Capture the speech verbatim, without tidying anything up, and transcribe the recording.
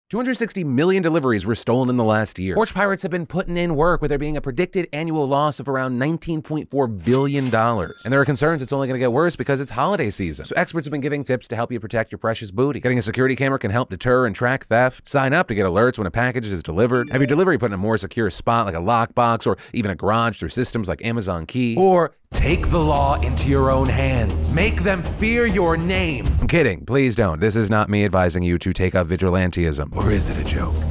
two hundred sixty million deliveries were stolen in the last year. Porch pirates have been putting in work with there being a predicted annual loss of around nineteen point four billion dollars. And there are concerns it's only going to get worse because it's holiday season. So experts have been giving tips to help you protect your precious booty. Getting a security camera can help deter and track theft. Sign up to get alerts when a package is delivered. Have your delivery put in a more secure spot like a lockbox or even a garage through systems like Amazon Key. Or take the law into your own hands. Make them fear your name. I'm kidding. Please don't. This is not me advising you to take up vigilantism. Or is it a joke?